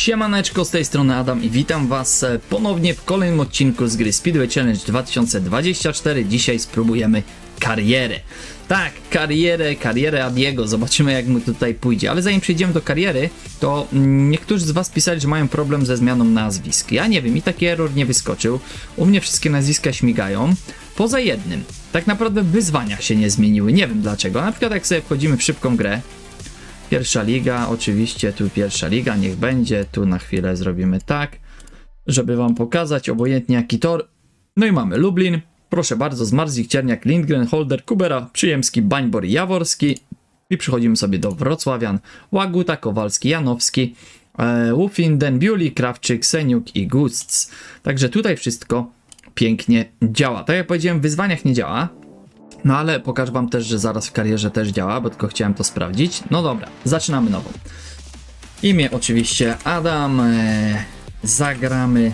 Siemaneczko, z tej strony Adam i witam was ponownie w kolejnym odcinku z gry Speedway Challenge 2024. Dzisiaj spróbujemy karierę. Tak, karierę Adiego. Zobaczymy, jak mu tutaj pójdzie. Ale zanim przejdziemy do kariery, to niektórzy z was pisali, że mają problem ze zmianą nazwisk. Ja nie wiem, mi taki error nie wyskoczył. U mnie wszystkie nazwiska śmigają. Poza jednym. Tak naprawdę wyzwania się nie zmieniły. Nie wiem dlaczego. Na przykład jak sobie wchodzimy w szybką grę. Pierwsza liga, oczywiście tu pierwsza liga, niech będzie. Tu na chwilę zrobimy tak, żeby wam pokazać, obojętnie jaki tor. No i mamy Lublin, proszę bardzo, Zmarzlik, Cierniak, Lindgren, Holder, Kubera, Przyjemski, Bańbor i Jaworski. I przychodzimy sobie do Wrocławian, Łaguta, Kowalski, Janowski, Łufin, Denbiuli, Krawczyk, Seniuk i Gustz. Także tutaj wszystko pięknie działa. Tak jak powiedziałem, w wyzwaniach nie działa. No ale pokażę wam też, że zaraz w karierze też działa, bo tylko chciałem to sprawdzić. No dobra, zaczynamy nową. Imię oczywiście Adam. Zagramy.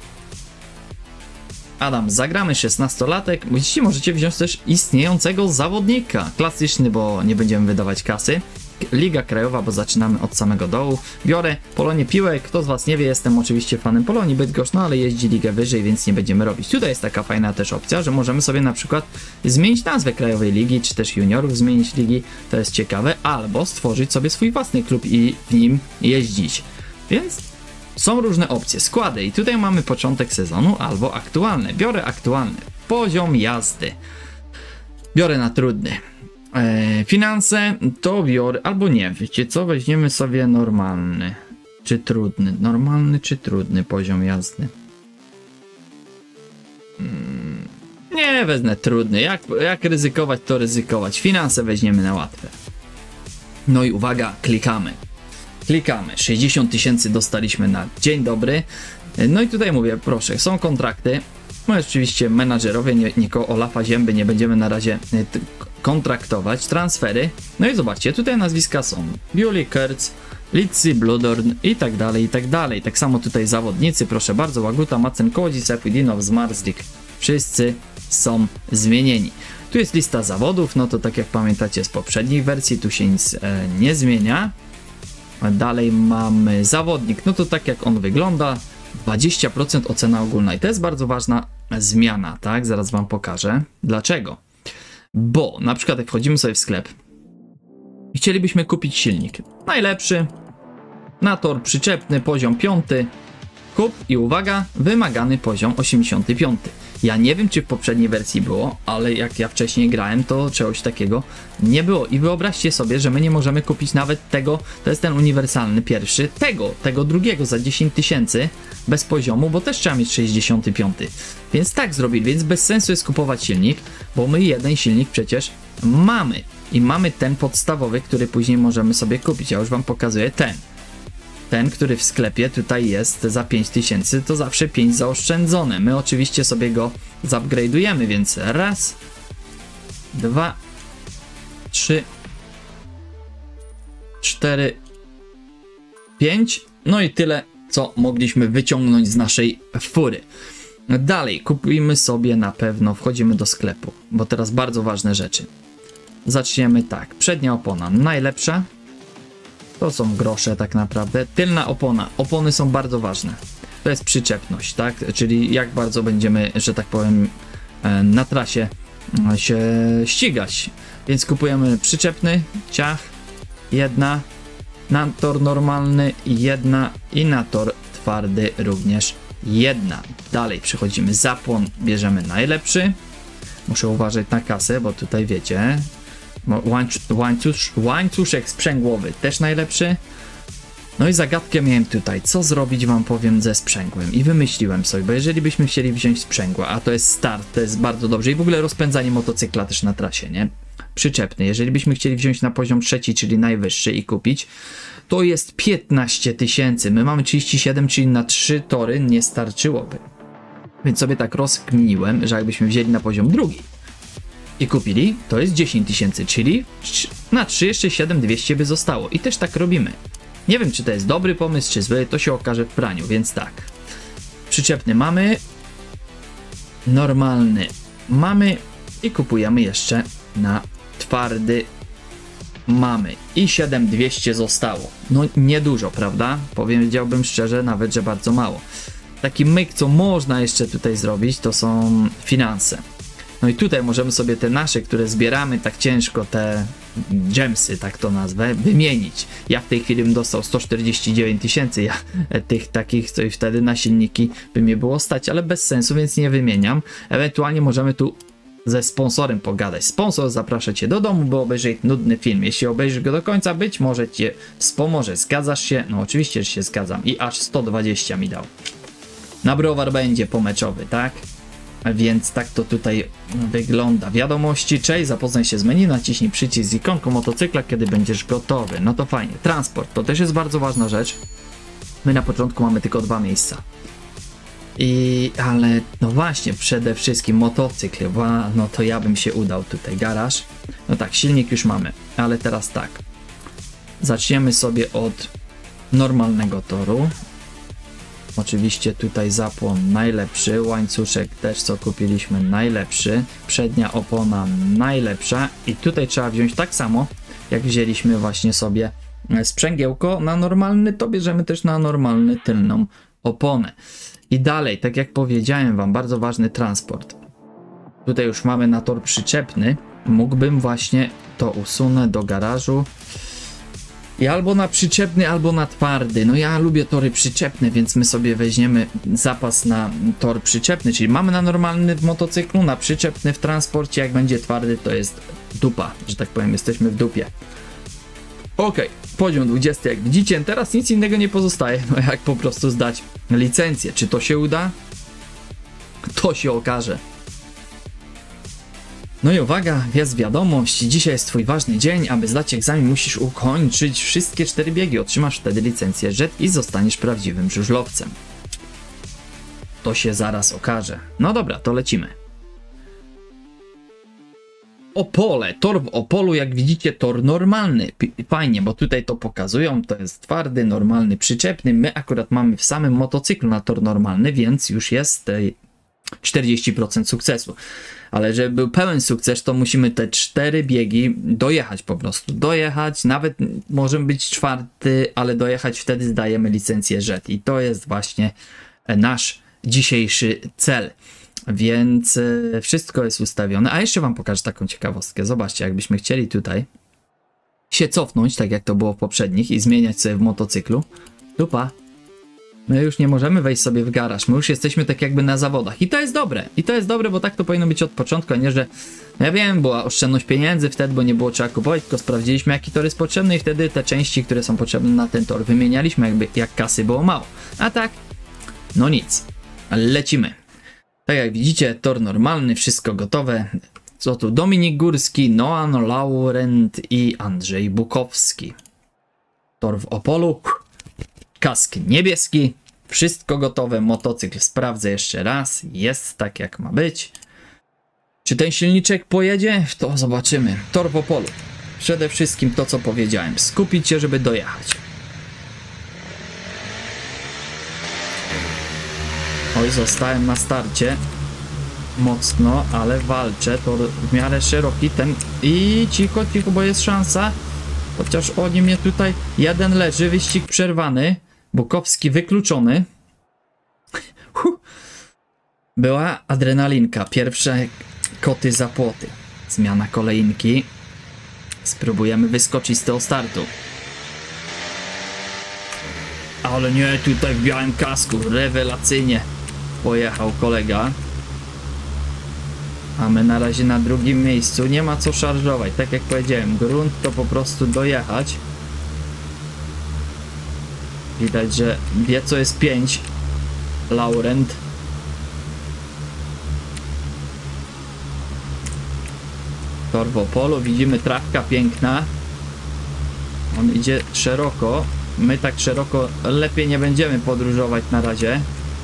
Adam, zagramy 16-latek. Widzicie, możecie wziąć też istniejącego zawodnika. Klasyczny, bo nie będziemy wydawać kasy. Liga krajowa, bo zaczynamy od samego dołu. Biorę Polonię Piłek. Kto z was nie wie, jestem oczywiście fanem Polonii Bydgoszcz, no ale jeździ ligę wyżej, więc nie będziemy robić. Tutaj jest taka fajna też opcja, że możemy sobie na przykład zmienić nazwę krajowej ligi, czy też juniorów zmienić ligi, to jest ciekawe, albo stworzyć sobie swój własny klub i w nim jeździć. Więc są różne opcje, składy i tutaj mamy początek sezonu albo aktualne. Biorę aktualny, poziom jazdy. Biorę na trudny. Finanse to biorę, albo nie, wiecie co, weźmiemy sobie normalny, czy trudny, normalny czy trudny poziom jazdy. Nie, wezmę trudny, jak ryzykować to ryzykować, finanse weźmiemy na łatwe. No i uwaga, klikamy, 60 000 dostaliśmy na dzień dobry. No i tutaj mówię, proszę, są kontrakty. No oczywiście menadżerowie, nikogo Olafa Zięby nie będziemy na razie kontraktować, transfery. No i zobaczcie, tutaj nazwiska są Biuli, Kurz, Litzy, Bludorn i tak dalej, i tak dalej. Tak samo tutaj zawodnicy, proszę bardzo, Łaguta, Macen, Kodzi, Sefidinow, Zmarzlik. Wszyscy są zmienieni. Tu jest lista zawodów, no to tak jak pamiętacie z poprzednich wersji, tu się nic nie zmienia. Dalej mamy zawodnik, no to tak jak on wygląda. 20% ocena ogólna i to jest bardzo ważna zmiana, tak? Zaraz wam pokażę. Dlaczego? Bo na przykład jak wchodzimy sobie w sklep i chcielibyśmy kupić silnik najlepszy, na tor przyczepny, poziom 5, kup i uwaga, wymagany poziom 85. Ja nie wiem, czy w poprzedniej wersji było, ale jak ja wcześniej grałem, to czegoś takiego nie było. I wyobraźcie sobie, że my nie możemy kupić nawet tego, to jest ten uniwersalny pierwszy, tego drugiego za 10 000 bez poziomu, bo też trzeba mieć 65. Więc tak zrobili, więc bez sensu jest kupować silnik, bo my jeden silnik przecież mamy. I mamy ten podstawowy, który później możemy sobie kupić. Ja już wam pokazuję ten, który w sklepie tutaj jest za 5000, to zawsze 5 zaoszczędzone. My oczywiście sobie go zupgrade'ujemy, więc raz, 2, 3, 4, 5. No i tyle, co mogliśmy wyciągnąć z naszej fury. Dalej, kupimy sobie na pewno, wchodzimy do sklepu, bo teraz bardzo ważne rzeczy. Zaczniemy tak, przednia opona najlepsza. To są grosze tak naprawdę. Tylna opona. Opony są bardzo ważne. To jest przyczepność, tak? Czyli jak bardzo będziemy, że tak powiem, na trasie się ścigać. Więc kupujemy przyczepny, ciach, jedna, na tor normalny, jedna i na tor twardy również jedna. Dalej przechodzimy zapłon, bierzemy najlepszy. Muszę uważać na kasę, bo tutaj wiecie... Łańcuszek sprzęgłowy też najlepszy. No i zagadkę miałem tutaj, co zrobić wam powiem ze sprzęgłem i wymyśliłem sobie, bo jeżeli byśmy chcieli wziąć sprzęgła, a to jest start, to jest bardzo dobrze i w ogóle rozpędzanie motocykla też na trasie, nie? Przyczepny, jeżeli byśmy chcieli wziąć na poziom 3, czyli najwyższy i kupić, to jest 15 000, my mamy 37, czyli na 3 tory nie starczyłoby. Więc sobie tak rozkminiłem, że jakbyśmy wzięli na poziom 2 i kupili, to jest 10 000, czyli na 3 jeszcze 7200 by zostało. I też tak robimy. Nie wiem, czy to jest dobry pomysł, czy zły, to się okaże w praniu, więc tak. Przyczepny mamy. Normalny mamy. I kupujemy jeszcze na twardy mamy i 7200 zostało. No niedużo, prawda? Powiedziałbym szczerze, nawet że bardzo mało. Taki myk, co można jeszcze tutaj zrobić, to są finanse. No i tutaj możemy sobie te nasze, które zbieramy tak ciężko, te gemsy, tak to nazwę, wymienić. Ja w tej chwili bym dostał 149 000, ja tych takich, co i wtedy na silniki by mnie było stać, ale bez sensu, więc nie wymieniam. Ewentualnie możemy tu ze sponsorem pogadać. Sponsor zaprasza cię do domu, by obejrzeć nudny film. Jeśli obejrzysz go do końca, być może cię wspomoże. Zgadzasz się? No oczywiście, że się zgadzam. I aż 120 mi dał. Na browar będzie pomeczowy, tak? Więc tak to tutaj wygląda. Wiadomości, cześć, zapoznaj się z menu, naciśnij przycisk z ikonką motocykla, kiedy będziesz gotowy. No to fajnie. Transport, to też jest bardzo ważna rzecz. My na początku mamy tylko 2 miejsca. Ale no właśnie, przede wszystkim motocykl, no to ja bym się udał tutaj, garaż. No tak, silnik już mamy, ale teraz tak. Zaczniemy sobie od normalnego toru. Oczywiście tutaj zapłon najlepszy, łańcuszek też co kupiliśmy najlepszy, przednia opona najlepsza i tutaj trzeba wziąć tak samo, jak wzięliśmy właśnie sobie sprzęgiełko na normalny, to bierzemy też na normalny tylną oponę. I dalej, tak jak powiedziałem wam, bardzo ważny transport. Tutaj już mamy na tor przyczepny, mógłbym właśnie to usunę do garażu. I albo na przyczepny, albo na twardy. No ja lubię tory przyczepne, więc my sobie weźmiemy zapas na tor przyczepny, czyli mamy na normalny w motocyklu, na przyczepny w transporcie, jak będzie twardy, to jest dupa, że tak powiem, jesteśmy w dupie. Ok, poziom 20, jak widzicie, teraz nic innego nie pozostaje, no jak po prostu zdać licencję. Czy to się uda? To się okaże. No i uwaga, jest wiadomość, dzisiaj jest twój ważny dzień, aby zdać egzamin musisz ukończyć wszystkie 4 biegi, otrzymasz wtedy licencję JET i zostaniesz prawdziwym żużlowcem. To się zaraz okaże. No dobra, to lecimy. Opole, tor w Opolu, jak widzicie, tor normalny, fajnie, bo tutaj to pokazują, to jest twardy, normalny, przyczepny, my akurat mamy w samym motocyklu na tor normalny, więc już jest 40% sukcesu. Ale żeby był pełen sukces, to musimy te 4 biegi dojechać po prostu. Dojechać, nawet możemy być 4, ale dojechać, wtedy zdajemy licencję JET. I to jest właśnie nasz dzisiejszy cel. Więc wszystko jest ustawione. A jeszcze wam pokażę taką ciekawostkę. Zobaczcie, jakbyśmy chcieli tutaj się cofnąć, tak jak to było w poprzednich i zmieniać sobie w motocyklu. Dupa. My już nie możemy wejść sobie w garaż, my już jesteśmy tak jakby na zawodach i to jest dobre, bo tak to powinno być od początku, a nie, że ja wiem, była oszczędność pieniędzy wtedy, bo nie było trzeba kupować, tylko sprawdziliśmy, jaki tor jest potrzebny i wtedy te części, które są potrzebne na ten tor wymienialiśmy, jakby jak kasy było mało, a tak, no nic, ale lecimy. Tak jak widzicie, tor normalny, wszystko gotowe. Co tu? Dominik Górski, Noan Laurent i Andrzej Bukowski. Tor w Opolu. Kask niebieski, wszystko gotowe, motocykl sprawdzę jeszcze raz, jest tak jak ma być. Czy ten silniczek pojedzie? To zobaczymy. Tor w Opolu. Przede wszystkim to, co powiedziałem, skupić się, żeby dojechać. Oj, zostałem na starcie mocno, ale walczę, tor w miarę szeroki ten i cicho, cicho, bo jest szansa. Chociaż oni mnie tutaj, jeden leży, wyścig przerwany. Bukowski wykluczony. Była adrenalinka. Pierwsze koty za płoty. Zmiana kolejnki. Spróbujemy wyskoczyć z tego startu. Ale nie, tutaj w białym kasku. Rewelacyjnie pojechał kolega. A my na razie na drugim miejscu. Nie ma co szarżować. Tak jak powiedziałem, grunt to po prostu dojechać. Widać, że wie co jest 5. Laurent. Tor w Opolu. Widzimy trawka piękna. On idzie szeroko. My tak szeroko lepiej nie będziemy podróżować na razie.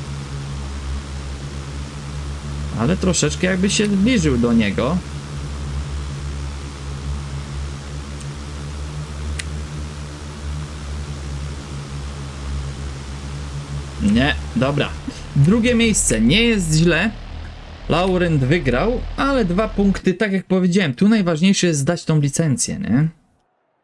Ale troszeczkę jakby się zbliżył do niego. Nie, dobra. Drugie miejsce, nie jest źle. Laurent wygrał, ale 2 punkty, tak jak powiedziałem. Tu najważniejsze jest zdać tą licencję, nie?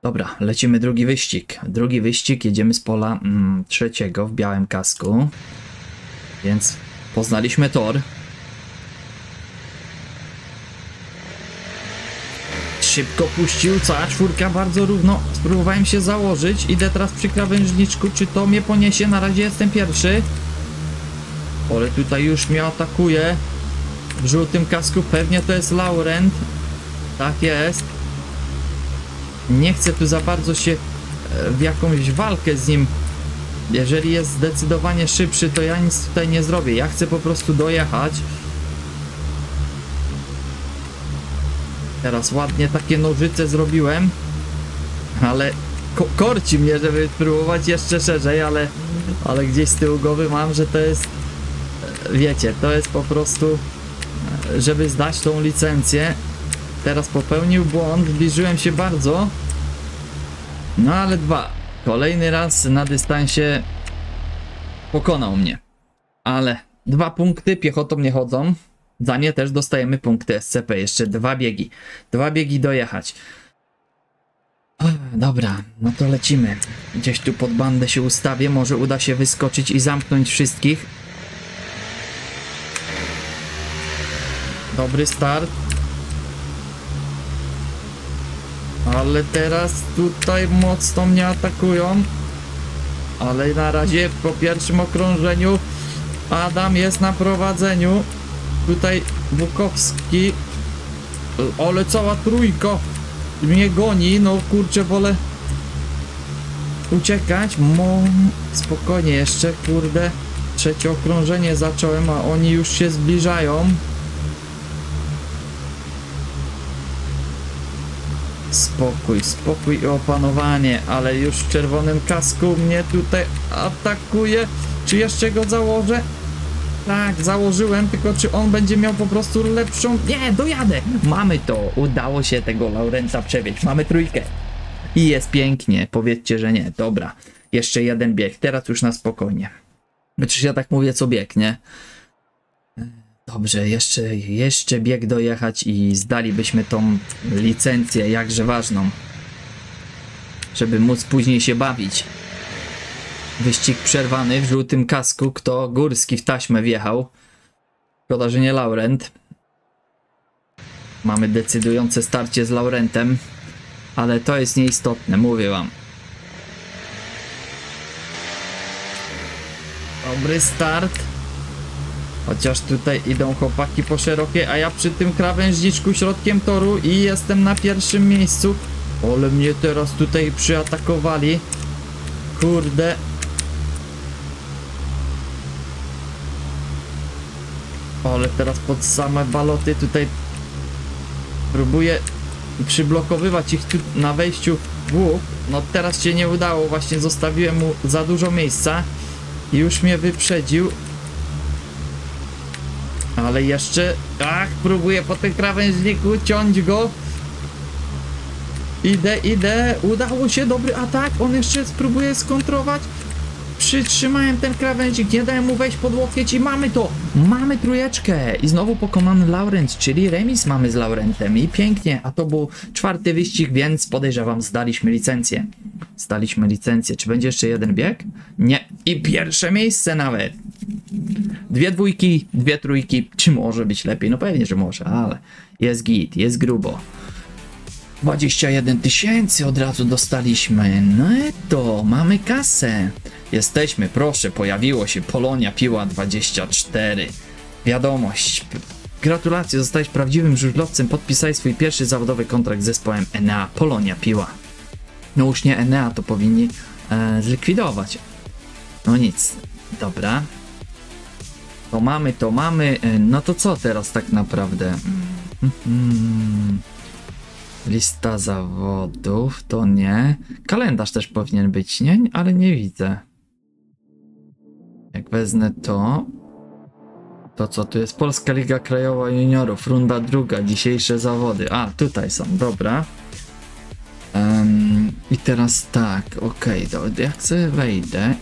Dobra, lecimy drugi wyścig. Drugi wyścig, jedziemy z pola trzeciego w białym kasku. Więc poznaliśmy tor. Szybko puścił, cała czwórka bardzo równo. Spróbowałem się założyć. Idę teraz przy krawężniczku. Czy to mnie poniesie? Na razie jestem pierwszy. Ale tutaj już mnie atakuje. W żółtym kasku pewnie to jest Laurent. Tak jest. Nie chcę tu za bardzo się w jakąś walkę z nim. Jeżeli jest zdecydowanie szybszy, to ja nic tutaj nie zrobię. Ja chcę po prostu dojechać. Teraz ładnie takie nożyce zrobiłem. Ale korci mnie, żeby spróbować jeszcze szerzej, ale gdzieś z tyłu głowy mam, że to jest... Wiecie, to jest po prostu... Żeby zdać tą licencję. Teraz popełnił błąd, zbliżyłem się bardzo. No ale kolejny raz na dystansie pokonał mnie. Ale 2 punkty, piechotą nie chodzą. Za nie też dostajemy punkty SCP. Jeszcze 2 biegi. 2 biegi dojechać. Dobra, no to lecimy. Gdzieś tu pod bandę się ustawię. Może uda się wyskoczyć i zamknąć wszystkich. Dobry start. Ale teraz tutaj mocno mnie atakują. Ale na razie po pierwszym okrążeniu Adam jest na prowadzeniu. Tutaj Bukowski. Ale cała trójka mnie goni. No kurczę, wolę uciekać. Spokojnie jeszcze, kurde. Trzecie okrążenie zacząłem, a oni już się zbliżają. Spokój i opanowanie, ale już w czerwonym kasku mnie tutaj atakuje. Czy jeszcze go założę? Tak, założyłem, tylko czy on będzie miał po prostu lepszą... Nie, dojadę! Mamy to! Udało się tego Laurenta przewieźć. Mamy trójkę. I jest pięknie. Powiedzcie, że nie. Dobra. Jeszcze jeden bieg. Teraz już na spokojnie. Przecież ja tak mówię co bieg, nie? Dobrze, jeszcze bieg dojechać i zdalibyśmy tą licencję, jakże ważną. Żeby móc później się bawić. Wyścig przerwany w żółtym kasku. Kto? Górski w taśmę wjechał. Szkoda, że nie Laurent. Mamy decydujące starcie z Laurentem. Ale to jest nieistotne, mówię wam. Dobry start. Chociaż tutaj idą chłopaki po szerokie, a ja przy tym krawężniczku środkiem toru i jestem na pierwszym miejscu. Ale mnie teraz tutaj przyatakowali. Kurde. Ale teraz pod same baloty tutaj próbuję przyblokowywać ich tu na wejściu w łuk. No teraz się nie udało, właśnie zostawiłem mu za dużo miejsca i już mnie wyprzedził. Ale jeszcze... Ach, próbuję po tym krawężniku ciąć go. Idę. Udało się, dobry atak. On jeszcze spróbuje skontrować. Przytrzymałem ten krawędzik, nie dałem mu wejść pod łokieć i mamy to. Mamy trójeczkę. I znowu pokonany Laurent, czyli remis mamy z Laurentem. I pięknie, a to był 4. wyścig, więc podejrzewam, zdaliśmy licencję. Czy będzie jeszcze jeden bieg? Nie. I pierwsze miejsce nawet. 2 dwójki, 2 trójki. Czy może być lepiej? No pewnie, że może, ale jest git, jest grubo. 21 000 od razu dostaliśmy. No to mamy kasę. Jesteśmy, proszę, pojawiło się Polonia Piła 24. Wiadomość. Gratulacje, zostałeś prawdziwym żużlowcem. Podpisałeś swój pierwszy zawodowy kontrakt z zespołem Enea Polonia Piła. No już nie Enea, to powinni zlikwidować. No nic. Dobra. To mamy. No to co teraz tak naprawdę? Lista zawodów, to nie. Kalendarz też powinien być, nie? Ale nie widzę. Jak wezmę to... To co tu jest? Polska Liga Krajowa Juniorów, runda 2, dzisiejsze zawody. A, tutaj są, dobra. I teraz tak, okej, jak sobie wejdę...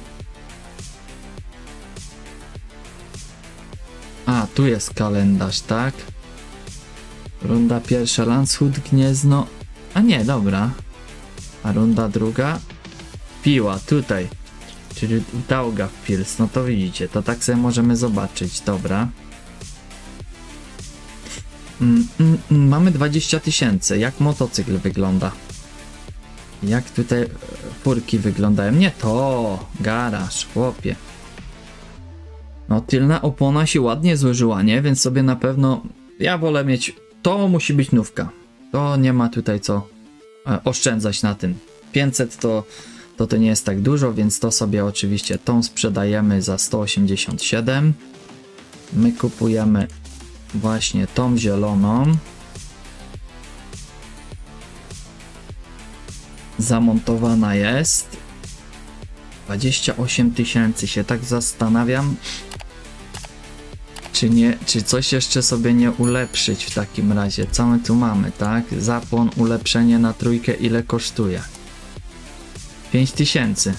A, tu jest kalendarz, tak? Runda pierwsza, Landshut, Gniezno. A nie, dobra. A runda druga. Piła tutaj. Czyli Daugavpils. No to widzicie, to tak sobie możemy zobaczyć. Dobra. Mamy 20 000. Jak motocykl wygląda? Jak tutaj furki wyglądają? Nie to! Garaż, chłopie. No tylna opona się ładnie złożyła, nie? Więc sobie na pewno... Ja wolę mieć... To musi być nówka. To nie ma tutaj co oszczędzać na tym. 500 to nie jest tak dużo, więc to sobie oczywiście tą sprzedajemy za 187. My kupujemy właśnie tą zieloną. Zamontowana jest. 28 000. Się tak zastanawiam, czy coś jeszcze sobie nie ulepszyć w takim razie. Co my tu mamy, tak? Zapłon, ulepszenie na trójkę ile kosztuje? 5000.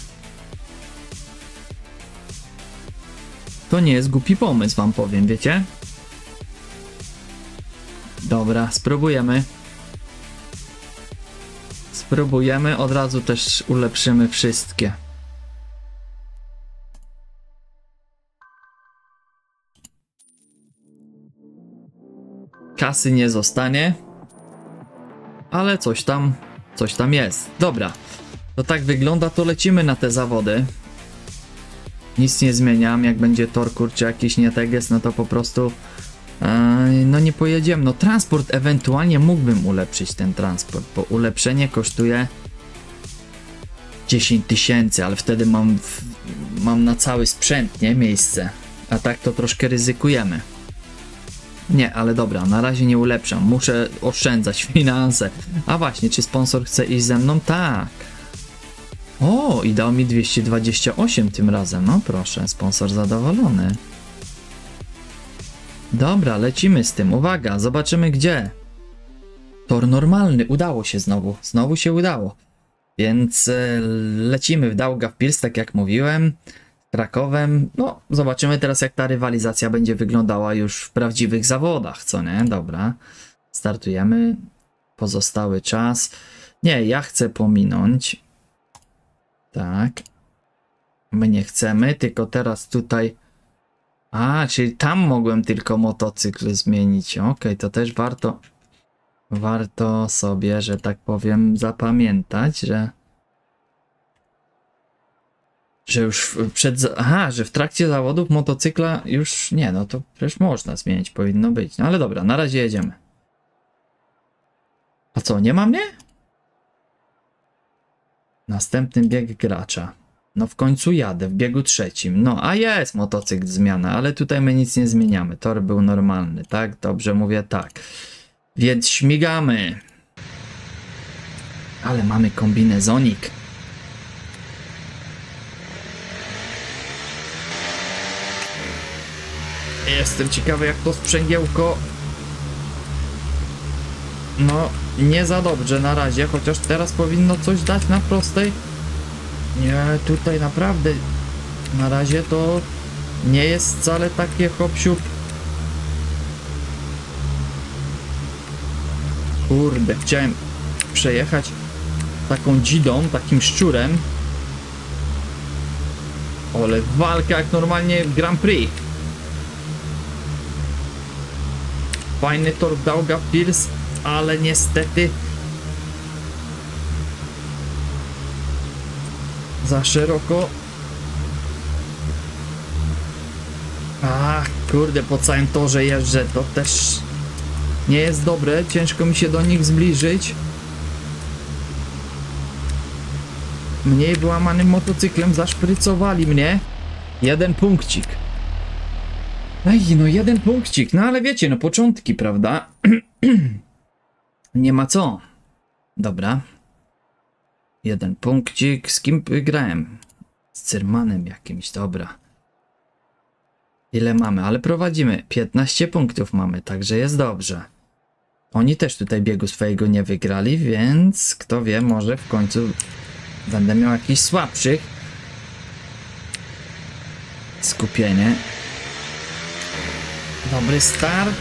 To nie jest głupi pomysł, wam powiem, wiecie? Dobra, spróbujemy. Spróbujemy, od razu też ulepszymy wszystkie. Kasy nie zostanie, ale coś tam jest. Dobra, to tak wygląda, to lecimy na te zawody. Nic nie zmieniam, jak będzie tor, kurczę, jakiś nieteges, no to po prostu no nie pojedziemy. No transport ewentualnie mógłbym ulepszyć ten transport, bo ulepszenie kosztuje 10 000, ale wtedy mam na cały sprzęt, nie? Miejsce. A tak to troszkę ryzykujemy. Nie, ale dobra, na razie nie ulepszam. Muszę oszczędzać finanse. A właśnie, czy sponsor chce iść ze mną? Tak. O, i dał mi 228 tym razem. No proszę, sponsor zadowolony. Dobra, lecimy z tym. Uwaga, zobaczymy gdzie. Tor normalny, udało się znowu. Znowu się udało. Więc lecimy w Daugavpils, tak jak mówiłem. Krakowem. No, zobaczymy teraz, jak ta rywalizacja będzie wyglądała już w prawdziwych zawodach, co nie? Dobra. Startujemy. Pozostały czas. Nie, ja chcę pominąć. Tak. My nie chcemy, tylko teraz tutaj... A, czyli tam mogłem tylko motocykl zmienić. Okej, to też warto sobie, że tak powiem, zapamiętać, że już że w trakcie zawodów motocykla już nie, no to przecież można zmienić, powinno być. No ale dobra, na razie jedziemy. A co, nie ma mnie? Następny bieg gracza. No w końcu jadę w biegu trzecim. No, a jest motocykl zmiana, ale tutaj my nic nie zmieniamy. Tor był normalny, tak? Dobrze mówię, tak. Więc śmigamy. Ale mamy kombinezonik. Jestem ciekawy, jak to sprzęgiełko... No, nie za dobrze na razie, chociaż teraz powinno coś dać na prostej. Nie, tutaj naprawdę na razie to nie jest wcale takie hop-siup. Kurde, chciałem przejechać taką dzidą, takim szczurem. Ale walka jak normalnie w Grand Prix. Fajny tor w Daugavpils, ale niestety za szeroko. Ach, kurde, po całym torze jeżdżę, to też nie jest dobre, ciężko mi się do nich zbliżyć. Mniej wyłamanym motocyklem zaszprycowali mnie. 1 punkcik. Ej, no 1 punkcik, no ale wiecie, no początki, prawda? Nie ma co. Dobra. 1 punkcik. Z kim wygrałem? Z Cyrmanem jakimś, dobra. Ile mamy? Ale prowadzimy. 15 punktów mamy, także jest dobrze. Oni też tutaj biegu swojego nie wygrali, więc kto wie, może w końcu będę miał jakichś słabszych. Skupienie. Dobry start.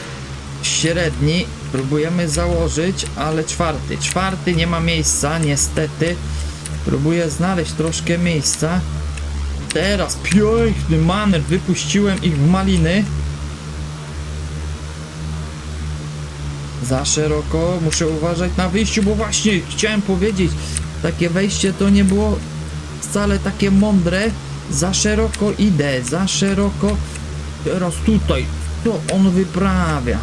Średni. Próbujemy założyć, ale czwarty nie ma miejsca, niestety. Próbuję znaleźć troszkę miejsca. Teraz piękny manewr, wypuściłem ich w maliny. Za szeroko, muszę uważać na wyjściu, bo właśnie chciałem powiedzieć, takie wejście to nie było wcale takie mądre. Za szeroko idę, za szeroko. Teraz tutaj, co on wyprawia?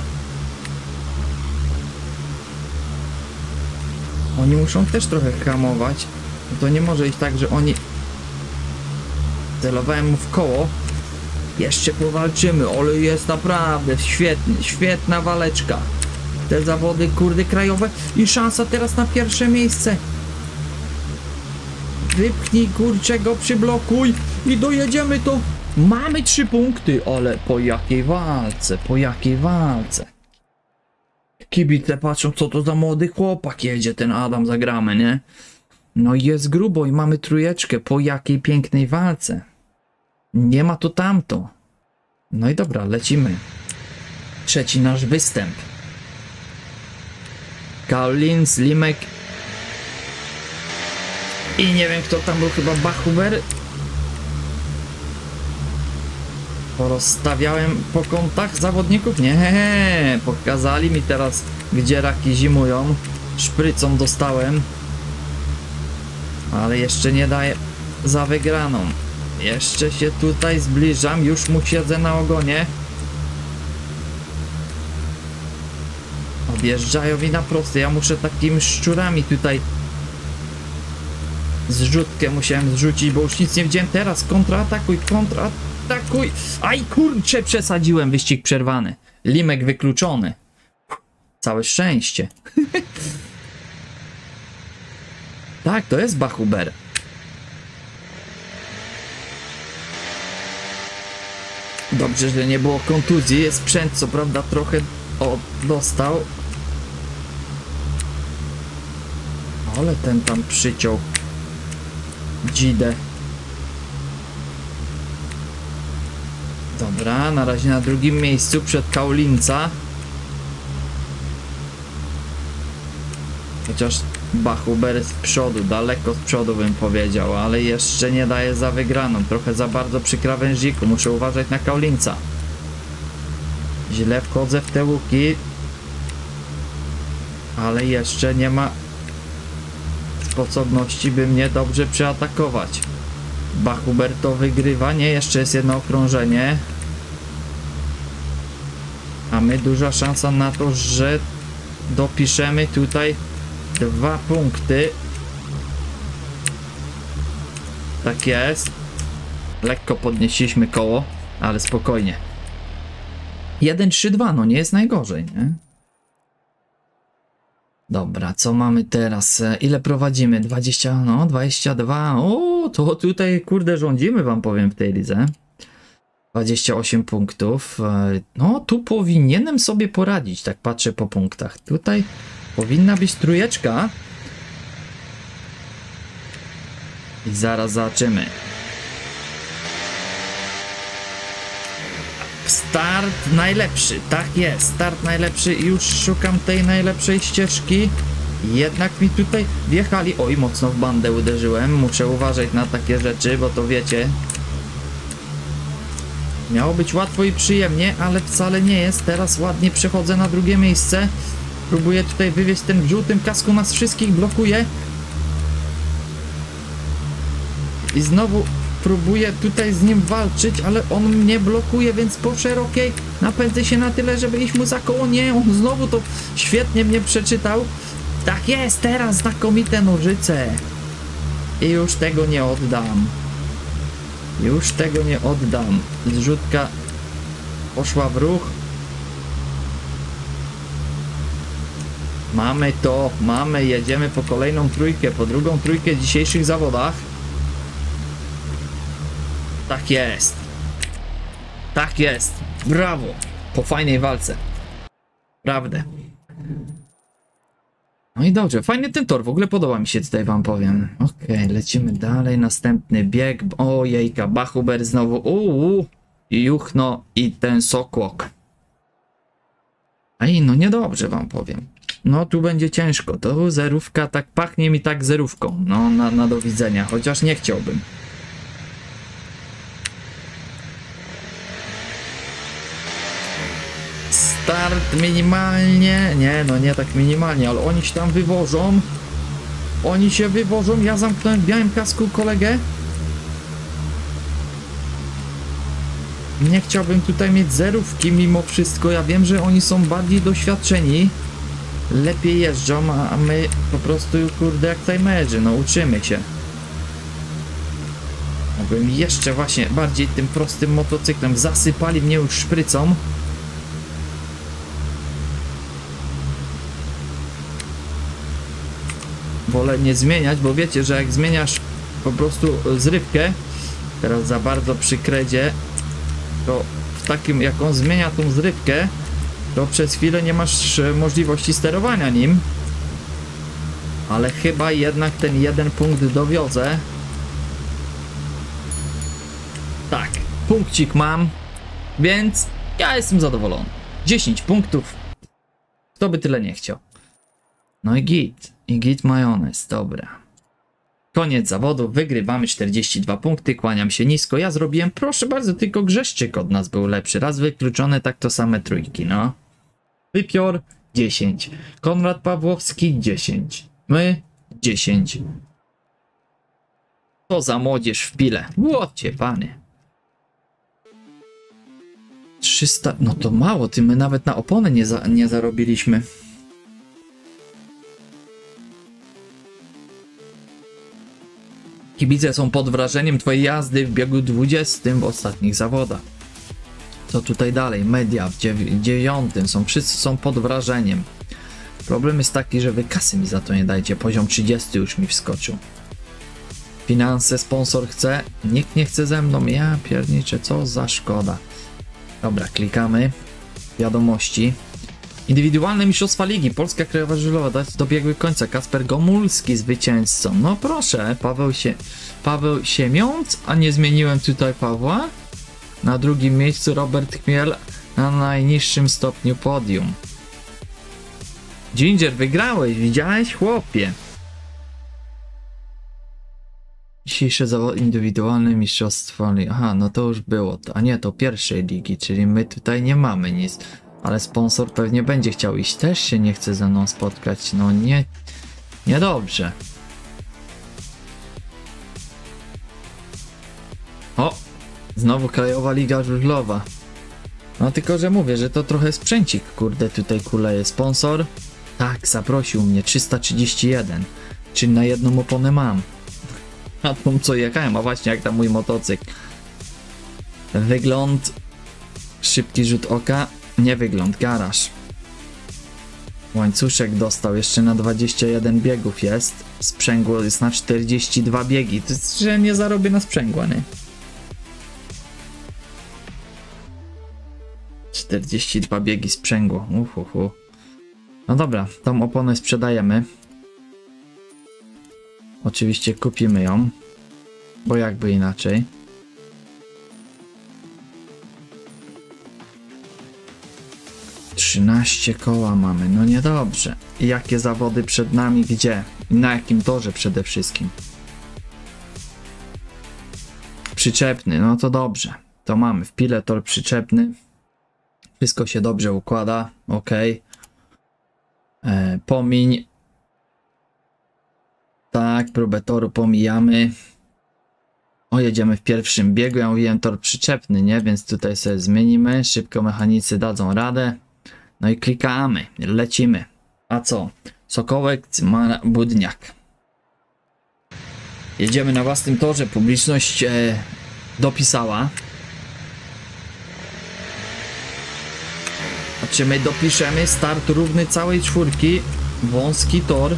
Oni muszą też trochę hamować. To nie może iść tak, że oni... Celowałem mu w koło. Jeszcze powalczymy, ale jest naprawdę świetna waleczka. Te zawody, kurde, krajowe i szansa teraz na pierwsze miejsce. Wypchnij, kurczę, go przyblokuj i dojedziemy to. Mamy 3 punkty, ale po jakiej walce, po jakiej walce. Kibice patrzą, co to za młody chłopak jedzie, ten Adam, zagramy, nie? No i jest grubo i mamy 3, po jakiej pięknej walce. Nie ma to tamto. No i dobra, lecimy. 3 nasz występ. Collins, Limek i nie wiem kto tam był, chyba Bachuber. Porozstawiałem po kątach zawodników? Nie, pokazali mi teraz, gdzie raki zimują. Szprycą dostałem. Ale jeszcze nie daję za wygraną. Jeszcze się tutaj zbliżam, już mu siedzę na ogonie. Objeżdżają mi na prosty, ja muszę takimi szczurami tutaj. Zrzutkę musiałem zrzucić, bo już nic nie widziałem. Teraz kontratakuj, kontratakuj. Aj kurczę, przesadziłem, wyścig przerwany. Limek wykluczony. Całe szczęście. Tak, to jest Bachuber. Dobrze, że nie było kontuzji. Sprzęt co prawda trochę dostał. Ale ten tam przyciął dzidę. Dobra, na razie na drugim miejscu przed Kaulinca. Chociaż Bachuber z przodu, daleko z przodu bym powiedział, ale jeszcze nie daje za wygraną. Trochę za bardzo przy krawężniku, muszę uważać na Kaulinca. Źle wchodzę w te łuki. Ale jeszcze nie ma sposobności, by mnie dobrze przeatakować. Bachuber to wygrywa, nie, jeszcze jest jedno okrążenie. Mamy duża szansa na to, że dopiszemy tutaj 2 punkty. Tak jest. Lekko podnieśliśmy koło, ale spokojnie. 1-3-2, no nie jest najgorzej, nie? Dobra, co mamy teraz? Ile prowadzimy? 20, no 22. O, to tutaj kurde rządzimy, wam powiem, w tej lidze. 28 punktów. No tu powinienem sobie poradzić, tak patrzę po punktach. Tutaj powinna być 3. I zaraz zobaczymy. Start najlepszy, tak jest, start najlepszy i już szukam tej najlepszej ścieżki. Jednak mi tutaj wjechali, oj mocno w bandę uderzyłem, muszę uważać na takie rzeczy, bo to wiecie. Miało być łatwo i przyjemnie, ale wcale nie jest. Teraz ładnie przechodzę na drugie miejsce. Próbuję tutaj wywieźć ten w żółtym kasku, nas wszystkich blokuje. I znowu próbuję tutaj z nim walczyć, ale on mnie blokuje, więc po szerokiej napędzę się na tyle, żeby iść mu za koło. Nie, on znowu to świetnie mnie przeczytał. Tak jest, teraz znakomite nożyce. I już tego nie oddam. Już tego nie oddam. Zrzutka poszła w ruch. Mamy to, mamy, jedziemy po kolejną 3, po drugą 3 w dzisiejszych zawodach. Tak jest. Tak jest. Brawo. Po fajnej walce. Prawdę. No i dobrze. Fajny ten tor. W ogóle podoba mi się tutaj, wam powiem. Okej, lecimy dalej. Następny bieg. Ojejka. Bachuber znowu. Juchno i ten Sokłok. Ej, no niedobrze wam powiem. No tu będzie ciężko, to zerówka, tak pachnie mi tak zerówką, no na do widzenia, chociaż nie chciałbym. Start minimalnie, nie no nie tak minimalnie, ale oni się tam wywożą. Oni się wywożą, ja zamknąłem w białym kasku kolegę. Nie chciałbym tutaj mieć zerówki mimo wszystko, ja wiem, że oni są bardziej doświadczeni. Lepiej jeżdżą, a my po prostu kurde jak timerzy, no uczymy się. Mogłem jeszcze właśnie bardziej tym prostym motocyklem, zasypali mnie już szprycą. Wolę nie zmieniać, bo wiecie, że jak zmieniasz po prostu zrywkę, teraz za bardzo przy kredzie, to w takim, jak on zmienia tą zrywkę, to przez chwilę nie masz możliwości sterowania nim. Ale chyba jednak ten jeden punkt dowiozę. Tak, punkcik mam, więc ja jestem zadowolony. 10 punktów. Kto by tyle nie chciał. No i git majonez, dobra. Koniec zawodów, wygrywamy 42 punkty, kłaniam się nisko. Ja zrobiłem, proszę bardzo, tylko Grzeszczyk od nas był lepszy. Raz wykluczony, tak to same trójki, no. Wypior 10, Konrad Pawłowski 10, my 10. To za młodzież w pile, łocie pany. 300, no to mało, ty my nawet na oponę nie zarobiliśmy. Kibice są pod wrażeniem twojej jazdy w biegu 20 w ostatnich zawodach. Co tutaj dalej? Media w 9. Wszyscy są pod wrażeniem. Problem jest taki, że wy kasy mi za to nie dajcie. Poziom 30 już mi wskoczył. Finanse sponsor chce. Nikt nie chce ze mną. Ja pierniczę, co za szkoda. Dobra, klikamy. Wiadomości. Indywidualne mistrzostwa ligi. Polska Krajowa Żużlowa dobiegły końca. Kasper Gomulski zwycięzcą. No proszę, Paweł Siemiąc, a nie zmieniłem tutaj Pawła. Na drugim miejscu Robert Chmiel na najniższym stopniu podium. Ginger, wygrałeś, widziałeś, chłopie? Dzisiejsze indywidualne mistrzostwo ligi. Aha, no to już było. A nie, to pierwszej ligi, czyli my tutaj nie mamy nic. Ale sponsor pewnie będzie chciał iść. Też się nie chce ze mną spotkać. No nie. Niedobrze. O! Znowu Krajowa Liga Żużlowa. No tylko, że mówię, że to trochę sprzęcik, kurde, tutaj kuleje. Sponsor? Tak, zaprosił mnie. 331. Czyli na jedną oponę mam. Na tą co jechałem, a właśnie jak tam mój motocykl. Wygląd. Szybki rzut oka. Nie wygląd, garaż. Łańcuszek dostał, jeszcze na 21 biegów jest. Sprzęgło jest na 42 biegi. To jest, że nie zarobię na sprzęgła, nie? 42 biegi sprzęgło. No dobra, tą oponę sprzedajemy. Oczywiście kupimy ją. Bo jakby inaczej. Trzynaście koła mamy, no niedobrze. I jakie zawody przed nami, gdzie? I na jakim torze przede wszystkim? Przyczepny, no to dobrze. To mamy w pile tor przyczepny. Wszystko się dobrze układa, ok. Pomiń. Tak, próbę toru pomijamy. O, jedziemy w pierwszym biegu, ja mówiłem tor przyczepny, nie? Więc tutaj sobie zmienimy. Szybko mechanicy dadzą radę. No i klikamy, lecimy. A co? Sokołek, Cymara, Budniak. Jedziemy na własnym torze, publiczność dopisała. A czy my dopiszemy start równy całej czwórki? Wąski tor.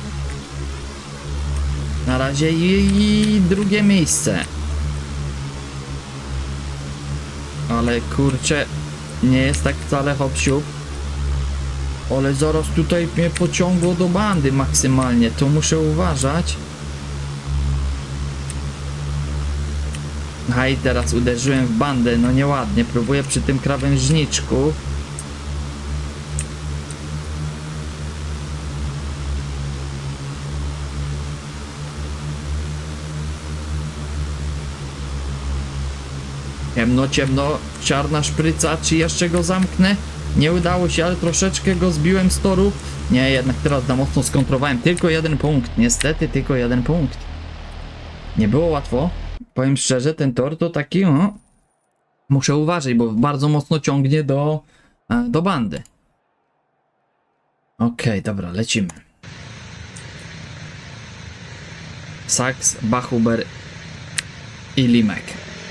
Na razie i drugie miejsce. Ale kurczę, nie jest tak wcale hop-siup. Ale zaraz tutaj mnie pociągło do bandy maksymalnie, to muszę uważać. A i teraz uderzyłem w bandę, no nieładnie, próbuję przy tym krawężniczku. Ciemno, ciemno, czarna szpryca, czy jeszcze go zamknę? Nie udało się, ale troszeczkę go zbiłem z toru. Nie, jednak teraz za mocno skontrowałem. Tylko 1 punkt, niestety tylko 1 punkt. Nie było łatwo. Powiem szczerze, ten tor to taki, no... Muszę uważać, bo bardzo mocno ciągnie do bandy. Okej, dobra, lecimy. Sachs, Bachhuber i Limek.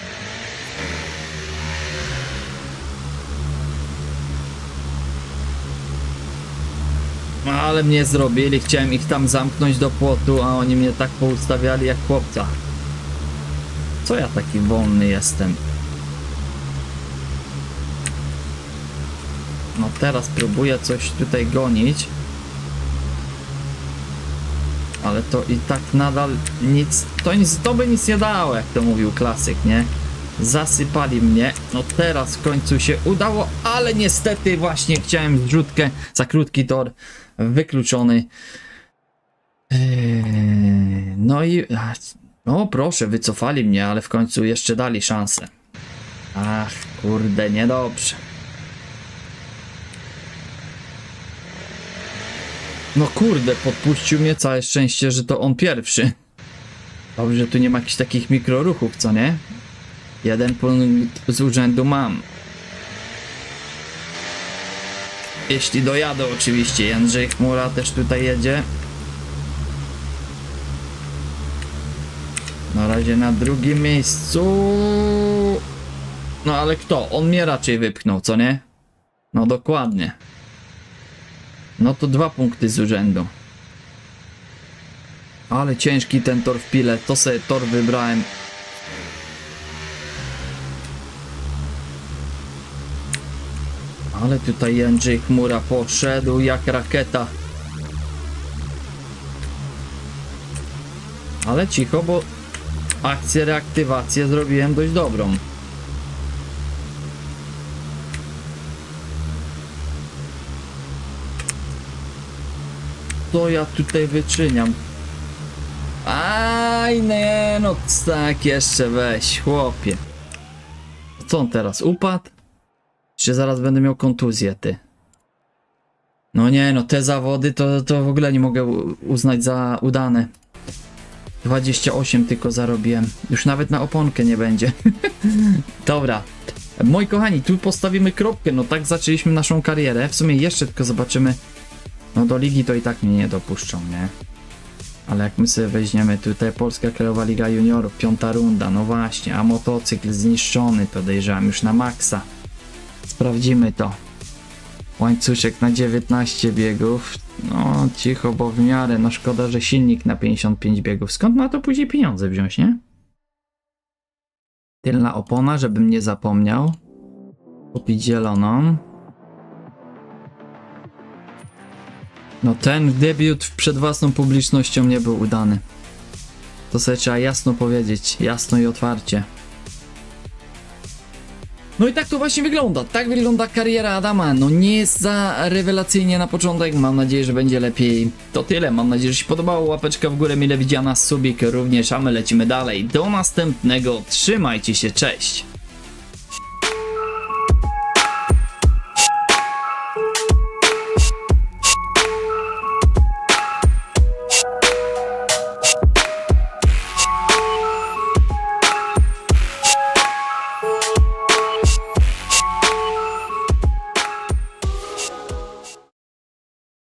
Ale mnie zrobili, chciałem ich tam zamknąć do płotu, a oni mnie tak poustawiali jak chłopca. Co ja taki wolny jestem? No teraz próbuję coś tutaj gonić. Ale to i tak nadal nic, to by nic nie dało, jak to mówił klasyk, nie? Zasypali mnie, no teraz w końcu się udało, ale niestety właśnie chciałem zrzutkę, za krótki tor, wykluczony. No i, no proszę, wycofali mnie, ale w końcu jeszcze dali szansę. Ach, kurde, niedobrze. No kurde, podpuścił mnie, całe szczęście, że to on pierwszy. Dobrze, że tu nie ma jakichś takich mikroruchów, co nie? 1 punkt z urzędu mam. Jeśli dojadę oczywiście, Jędrzej Chmura też tutaj jedzie. Na razie na drugim miejscu. No ale kto? On mnie raczej wypchnął, co nie? No dokładnie. No to 2 punkty z urzędu. Ale ciężki ten tor w Pile. To sobie tor wybrałem. Ale tutaj Jędrzej Chmura poszedł jak rakieta. Ale cicho, bo akcję, reaktywację zrobiłem dość dobrą. Co ja tutaj wyczyniam? Aj, nie, no tak, jeszcze weź, chłopie. Co on teraz, upadł? Czy zaraz będę miał kontuzję, ty? No nie, no te zawody to w ogóle nie mogę uznać za udane. 28 tylko zarobiłem. Już nawet na oponkę nie będzie. Dobra. Moi kochani, tu postawimy kropkę. No tak zaczęliśmy naszą karierę. W sumie jeszcze tylko zobaczymy. No do ligi to i tak mnie nie dopuszczą, nie? Ale jak my sobie weźmiemy tutaj Polska Krajowa Liga Juniorów, 5. runda, no właśnie, a motocykl zniszczony, podejrzewam, już na maksa. Sprawdzimy to. Łańcuszek na 19 biegów. No cicho, bo w miarę, no szkoda, że silnik na 55 biegów. Skąd ma to później pieniądze wziąć, nie? Tylna opona, żebym nie zapomniał. Kupić zieloną. No ten debiut przed własną publicznością nie był udany. To sobie trzeba jasno powiedzieć, jasno i otwarcie. No i tak to właśnie wygląda. Tak wygląda kariera Adama. No nie jest za rewelacyjnie na początek. Mam nadzieję, że będzie lepiej. To tyle. Mam nadzieję, że się podobało. Łapeczka w górę, mile widziana, subik również, a my lecimy dalej. Do następnego. Trzymajcie się. Cześć.